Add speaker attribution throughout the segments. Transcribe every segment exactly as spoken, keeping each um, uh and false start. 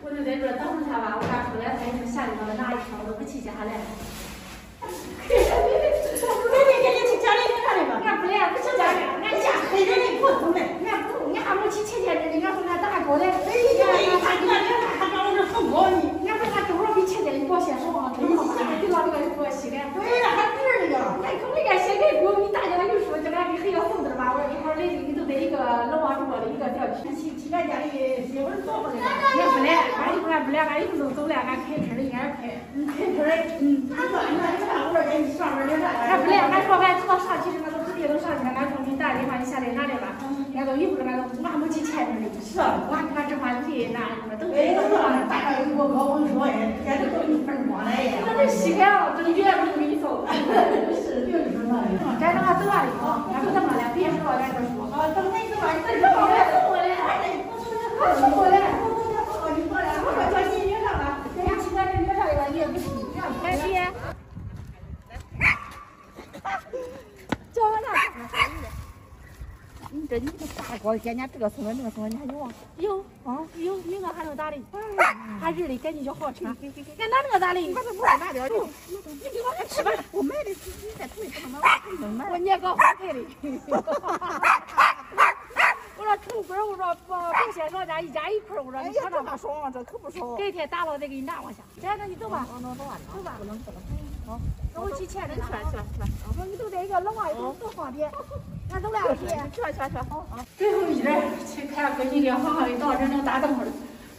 Speaker 1: 我就在这等着他吧。我刚出来，他一说下里头拿一条都不去家来。妹妹给你去家里干啥的吧？俺不来，不去家里，俺家黑人的不同的，俺不，俺还没去亲戚这里，俺和俺大哥的。哎呀，他这个还长得很高呢，俺说他多少比亲戚的保险少啊？多少嘛？就拿这个给我洗的。对呀，还值那个。哎，可没敢洗，给我你大家就说叫俺给黑要送的吧？我说一会儿来你都得一个老王主的一个小区，去去俺家里媳妇做回来。俺不来，俺一会儿俺不来，俺一会儿就走了，俺开车的，俺开，嗯，开车的，嗯。他说你看你看，我说给你上班的啥？俺不来，俺说俺到上去时俺都直接都上去了，俺说你打电话你下来拿来吧。俺都一会儿俺都俺没去前面的。是啊，我还跟俺这话费拿什么都给都上，大家有我高我说哎，天都给你分光了呀。那这膝盖啊，真远不给你走。是，就是说那的。咱等俺走完了以后，俺说等俺俩别说，咱就说。啊，等你走完，等你走完，等我来，我说的好，等我来，我说的好，你过来，我说叫你约上了，人家其他人约上了，你也不行，来爹。叫我哪？你这你这大锅天天这个送了那个送了，你还有啊？有啊，有有那还能咋的？还热的，赶紧就好吃。给给给，俺拿那个咋的？我这不拿点儿。你给我吃吧，我买的，你在头里不能买。我年糕花开的。我说成本，我说不不先让家一家一块，我说你尝尝吧。爽，这可不少。改天打了再给你拿往下。来，那你走吧。走走走吧，不能走了。好，那我去前头去吧去吧去吧。我说你都在一个冷啊，多多方便。俺走了，去去去去。好好。最后一人去看闺女的，好好的到这能打等会儿。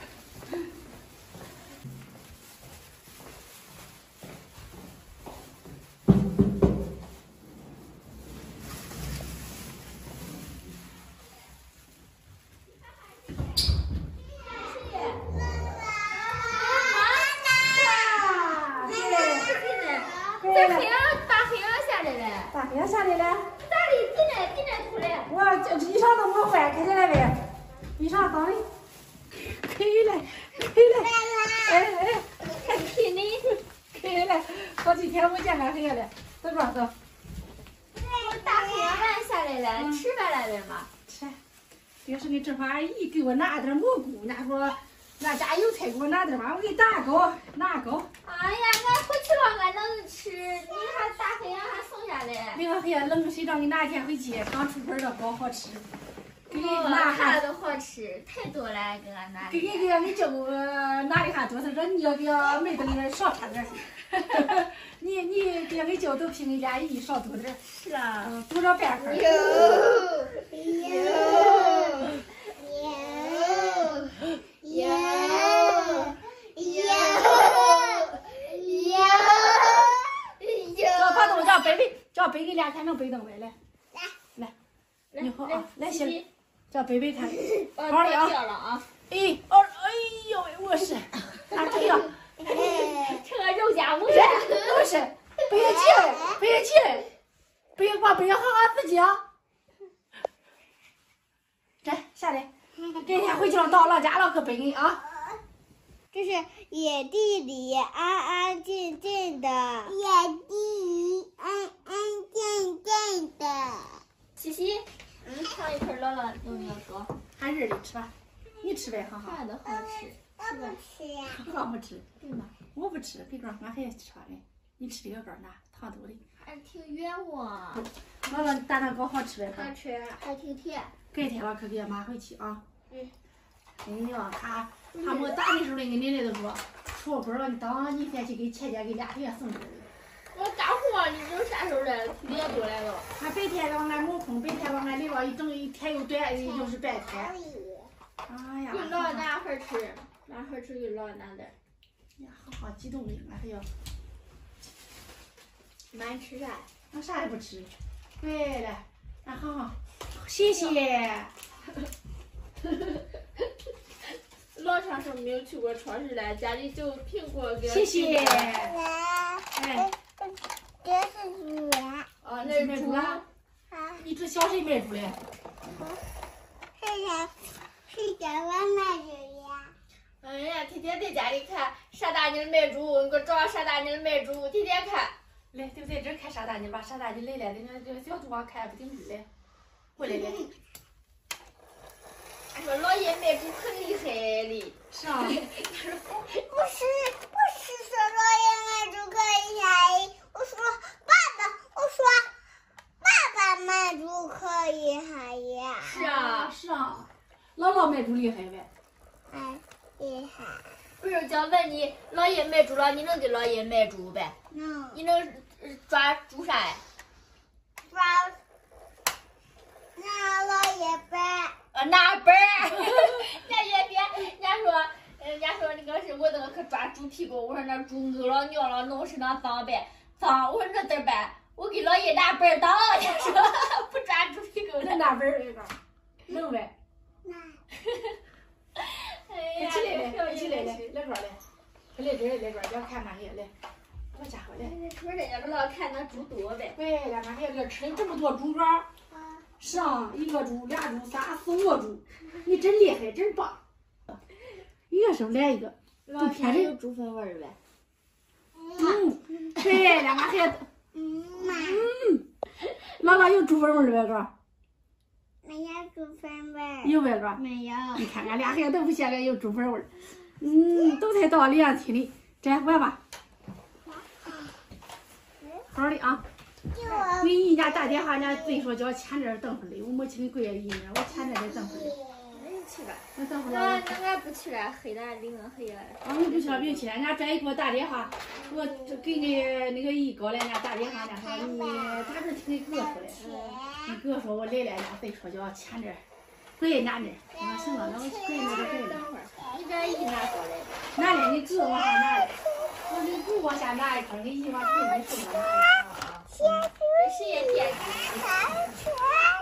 Speaker 1: 大黑下来了，
Speaker 2: 咋的？进来进来出来。
Speaker 1: 我这衣裳都没换，看见了没？衣裳脏的，可以了，可以了。哎哎，
Speaker 2: 还皮呢？
Speaker 1: 可以了，好几天没见俺黑了，走吧走。
Speaker 2: 我大黑俺下来了，嗯、吃饭来了吗？
Speaker 1: 吃。这是你正好阿姨给我拿点蘑菇，俺说俺家有菜，给我拿点吧，我给你打个拿个。
Speaker 2: 哎呀，俺回去了，俺能吃。你还大黑俺还送下来。
Speaker 1: 那个黑呀，冷水让你拿一天回去，刚出盆的包好吃。给你
Speaker 2: 拿啥都好吃，太多了，给俺拿。
Speaker 1: 给给给俺舅拿的还多，他说你要给妹子那少差点。你你给俺舅都比俺家姨少多点。
Speaker 2: 是啊。
Speaker 1: 嗯，多少半份。
Speaker 2: 有有有有有有。
Speaker 1: 叫把东叫背背，叫背给俩看能背动没来。来来，你好啊，来行。叫贝贝看，好的啊！哎，哦，哎呦，我是，啊，这个，
Speaker 2: 这个肉夹馍，
Speaker 1: 我是，别急，别急，别光别好好自己啊！这下来，今天回去了到老家了，可背你啊！
Speaker 3: 这是野地里安安静静的，野地里安安静静的。
Speaker 2: 西西。嗯，尝一口姥姥有没有说？
Speaker 1: 还热的吃吧，你吃呗，好好。
Speaker 2: 饭都好吃，
Speaker 3: 我不吃呀。
Speaker 1: 我不吃，
Speaker 2: 对吗？
Speaker 1: 我不吃，给个俺还要吃嘞。你吃这个干拿，糖多的。
Speaker 2: 还挺冤枉。
Speaker 1: 姥姥，蛋蛋糕好吃呗？
Speaker 2: 好吃，还挺甜。
Speaker 1: 改天了可给俺妈回去啊。
Speaker 2: 嗯。
Speaker 1: 哎呀，他他没打的时候嘞，俺奶奶都说，出门了，你当你先去给前家给俩月送点。
Speaker 2: 我干活，你都啥时候来？七点多来了。
Speaker 1: 俺白天往俺没空，白天往俺里边一整一天又短，又是白天。哎呀！
Speaker 2: 给老男孩吃，男孩吃给老男的。
Speaker 1: 呀，好好激动的，俺还要。
Speaker 2: 俺吃啥？
Speaker 1: 俺啥也不吃。对了，俺好好，谢谢。
Speaker 2: 老长时候没有去过超市了，家里就苹果给。
Speaker 1: 谢谢。哎。
Speaker 3: 这是猪呀！
Speaker 2: 哦，那是猪啊！
Speaker 1: 你这小谁买猪嘞？
Speaker 3: 是谁？是叫我买猪呀！
Speaker 2: 哎呀，天天在家里看傻大妮卖猪，你给我找傻大妮卖猪，天天看。
Speaker 1: 来，就在这看傻大妮吧，傻大妮来了，那个这个小猪啊看不顶住嘞。回来来。
Speaker 2: 他说老爷卖猪可厉害哩。
Speaker 1: 是啊。
Speaker 2: 他
Speaker 1: 来猪厉害呗？
Speaker 3: 哎，厉害。
Speaker 2: 不是，就问你，老爷卖猪了，你能给老爷卖猪呗？
Speaker 3: 能。
Speaker 2: 你能抓猪啥呀？
Speaker 3: 抓。拿老爷本。
Speaker 2: 呃，拿本儿。人家也别，人家说，人家说那个是我那个可抓猪屁股，我说那猪屙了尿了，弄身上脏呗，脏，我说那咋办？我给老爷拿本儿当，人家说不抓猪屁股
Speaker 1: 能拿本儿那个，能呗？
Speaker 3: 拿。
Speaker 2: 哎呀，
Speaker 1: 起来来，起来来，来个来，来这儿来个，要看那些来，好家伙来。
Speaker 2: 我这也不老看那猪多呗。
Speaker 1: 喂，俺妈这个吃了这么多猪肝，上一个猪、俩猪、仨、四五个猪，你真厉害，真棒。一个手来一个，
Speaker 2: 老天有猪粉味儿呗。
Speaker 1: 嗯，对，两个孩子，
Speaker 3: 嗯
Speaker 1: 嗯，姥姥有猪粉味儿呗个？
Speaker 3: 没有猪粉味儿。
Speaker 1: 有呗个？
Speaker 3: 没有。
Speaker 1: 你看俺俩孩子都不嫌俺有猪粉味儿，嗯，都太道理啊，听的，这玩吧，好的啊。给人家打电话，人家非说叫前这等会儿嘞，我没去你柜里呢，我前这得等会儿嘞。
Speaker 2: 去吧。
Speaker 1: 那等会儿。
Speaker 2: 那那俺不去了，黑的领个黑了。
Speaker 1: 啊，你不去了，别去了。人家专业给我打电话，我这给你那个一哥来，人家打电话，人家说你咋这听你哥说嘞？你哥说我来了，人家非说叫前这跪人家那。我说行了，那我跪那就跪了。
Speaker 2: 等会儿，你这一拿过来。
Speaker 1: 拿来，你哥往下拿来。我你不往下拿一块，你一往腿你手上拿一块啊。
Speaker 2: 谁也惦记。